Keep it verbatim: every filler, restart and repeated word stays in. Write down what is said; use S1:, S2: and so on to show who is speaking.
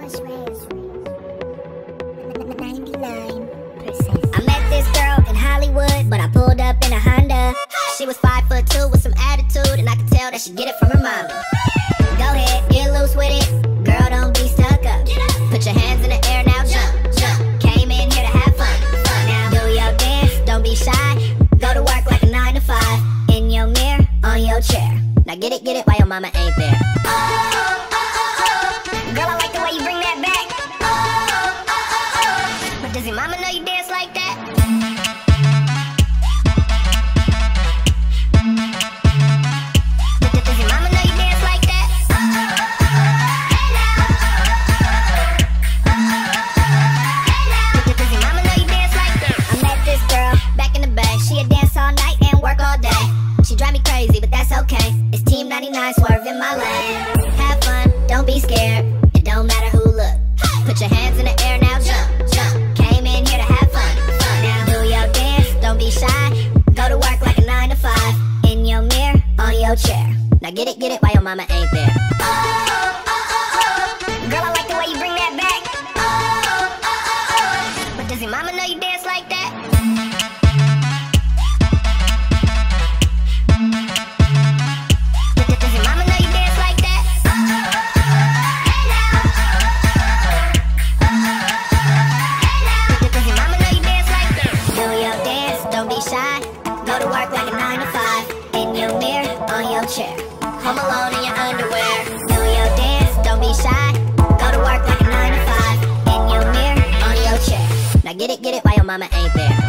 S1: I met this girl in Hollywood, but I pulled up in a Honda. She was five foot two with some attitude, and I could tell that she get it from her mama. Go ahead, get loose with it. Girl, don't be stuck up. Put your hands in the air now, jump, jump. Came in here to have fun. Now do your dance, don't be shy. Go to work like a nine to five. In your mirror, on your chair. Now get it, get it, while your mama ain't there. Oh, oh, oh, oh. Girl, I like the way you bring that back. Oh, oh, oh, oh. But does your mama know you dance like that? Does your mama know you dance like that? Oh, oh, oh, hey now. Oh, oh, oh, hey now. Does your mama know you dance like that? I met this girl back in the bay. She'd dance all night and work all day. She drive me crazy, but that's okay. It's Team ninety-nine swerving my lane. Have fun, don't be scared. It don't matter who look. Put your hands in the air now, jump, jump. Came in here to have fun. Now do your dance, don't be shy. Go to work like a nine to five. In your mirror, on your chair. Now get it, get it, while your mama ain't there. Oh, oh, oh, oh. Girl, I like the way you bring that back. Oh, oh, oh, oh. But does your mama know you dance like that? Does your mama know you dance like that? Oh, oh, oh, hey now. Oh, oh, oh, hey now. Does your mama know you dance like that? Do your dance, don't be shy. Go to work like a nine to five. In your mirror, on your chair. Home alone in your underwear. Do your dance, don't be shy. Go to work like a nine to five. In your mirror, on your chair. Now get it, get it, while your mama ain't there.